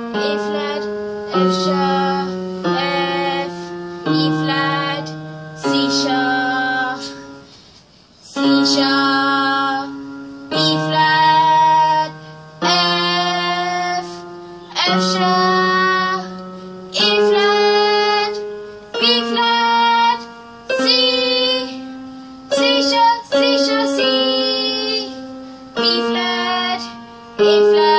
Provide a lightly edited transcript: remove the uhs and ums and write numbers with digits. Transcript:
A flat, F sharp, F, E flat, C sharp, C sharp, B flat, F, F sharp, E flat, B flat, C, C sharp, C sharp, C, B flat, A flat.